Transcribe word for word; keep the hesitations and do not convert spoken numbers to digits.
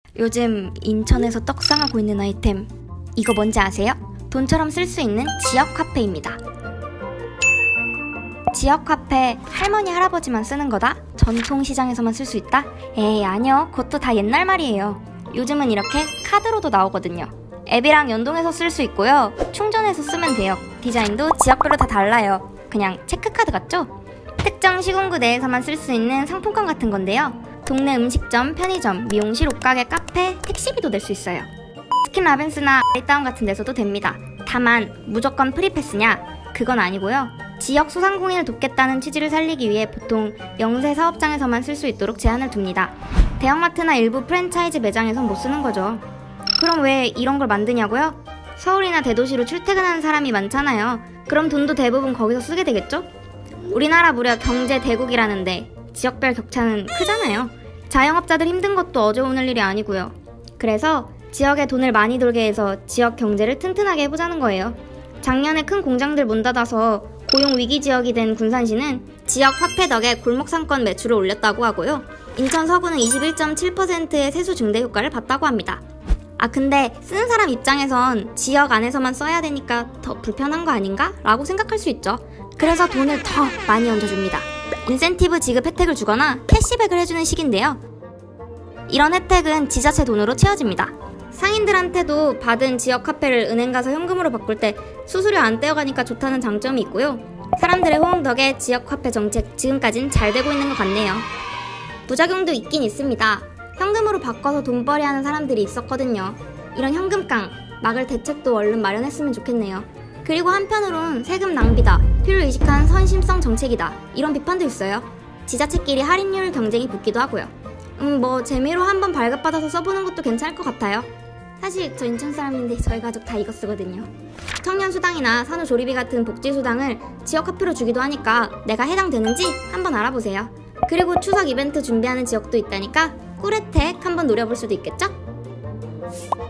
요즘 인천에서 떡상하고 있는 아이템, 이거 뭔지 아세요? 돈처럼 쓸 수 있는 지역 화폐입니다. 지역 화폐 할머니 할아버지만 쓰는 거다? 전통시장에서만 쓸 수 있다? 에이 아니요, 그것도 다 옛날 말이에요. 요즘은 이렇게 카드로도 나오거든요. 앱이랑 연동해서 쓸 수 있고요, 충전해서 쓰면 돼요. 디자인도 지역별로 다 달라요. 그냥 체크카드 같죠? 특정 시군구 내에서만 쓸 수 있는 상품권 같은 건데요, 동네 음식점, 편의점, 미용실, 옷가게, 카페, 택시비도 낼 수 있어요. 스킨 라벤스나 아이다운 같은 데서도 됩니다. 다만 무조건 프리패스냐? 그건 아니고요, 지역 소상공인을 돕겠다는 취지를 살리기 위해 보통 영세 사업장에서만 쓸 수 있도록 제한을 둡니다. 대형마트나 일부 프랜차이즈 매장에선 못 쓰는 거죠. 그럼 왜 이런 걸 만드냐고요? 서울이나 대도시로 출퇴근하는 사람이 많잖아요. 그럼 돈도 대부분 거기서 쓰게 되겠죠? 우리나라 무려 경제 대국이라는데 지역별 격차는 크잖아요. 자영업자들 힘든 것도 어제 오늘 일이 아니고요. 그래서 지역에 돈을 많이 돌게 해서 지역 경제를 튼튼하게 해보자는 거예요. 작년에 큰 공장들 문 닫아서 고용 위기 지역이 된 군산시는 지역 화폐 덕에 골목 상권 매출을 올렸다고 하고요. 인천 서구는 이십일 점 칠 퍼센트의 세수 증대 효과를 봤다고 합니다. 아 근데 쓰는 사람 입장에선 지역 안에서만 써야 되니까 더 불편한 거 아닌가? 라고 생각할 수 있죠. 그래서 돈을 더 많이 얹어줍니다. 인센티브 지급 혜택을 주거나 캐시백을 해주는 식인데요. 이런 혜택은 지자체 돈으로 채워집니다. 상인들한테도 받은 지역 화폐를 은행 가서 현금으로 바꿀 때 수수료 안 떼어가니까 좋다는 장점이 있고요. 사람들의 호응 덕에 지역 화폐 정책 지금까진 잘 되고 있는 것 같네요. 부작용도 있긴 있습니다. 현금으로 바꿔서 돈벌이 하는 사람들이 있었거든요. 이런 현금깡 막을 대책도 얼른 마련했으면 좋겠네요. 그리고 한편으론 세금 낭비다, 필요의식한 선심성 정책이다, 이런 비판도 있어요. 지자체끼리 할인율 경쟁이 붙기도 하고요. 음 뭐 재미로 한번 발급받아서 써보는 것도 괜찮을 것 같아요. 사실 저 인천 사람인데 저희 가족 다 이거 쓰거든요. 청년수당이나 산후조리비 같은 복지수당을 지역 화폐로 주기도 하니까 내가 해당되는지 한번 알아보세요. 그리고 추석 이벤트 준비하는 지역도 있다니까 꿀 혜택 한번 노려볼 수도 있겠죠?